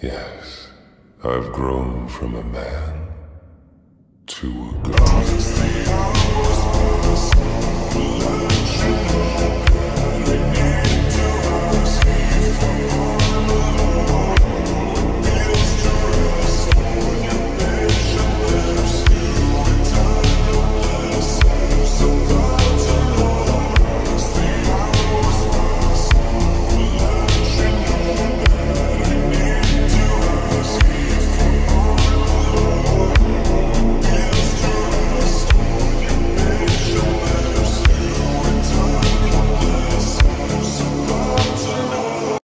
Yes, I've grown from a man to a god.